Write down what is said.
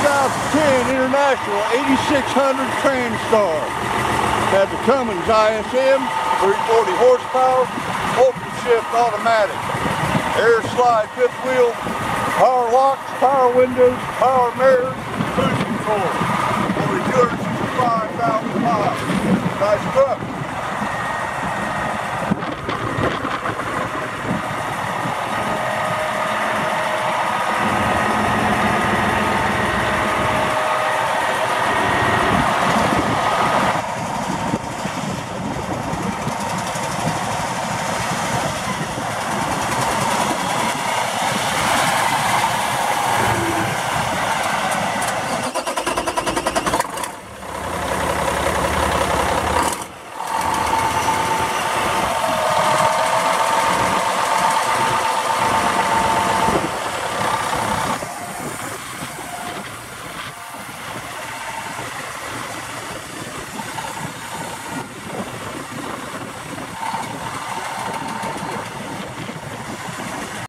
2010 International 8600 Transtar. Had the Cummins ISM, 340 horsepower, open shift automatic, air slide fifth wheel, power locks, power windows, power mirrors, cruise control. Only 265,000 miles. Nice truck.